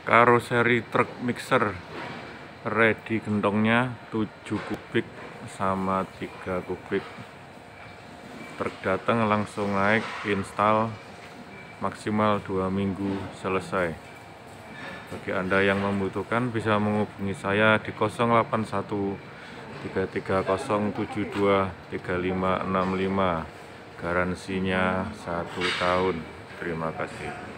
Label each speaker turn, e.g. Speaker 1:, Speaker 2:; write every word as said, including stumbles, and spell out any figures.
Speaker 1: Karoseri truk mixer ready, gentongnya tujuh kubik sama tiga kubik. Truk datang langsung naik, install, maksimal dua minggu selesai. Bagi Anda yang membutuhkan bisa menghubungi saya di nol delapan satu tiga tiga nol tujuh dua tiga lima enam lima. Garansinya satu tahun. Terima kasih.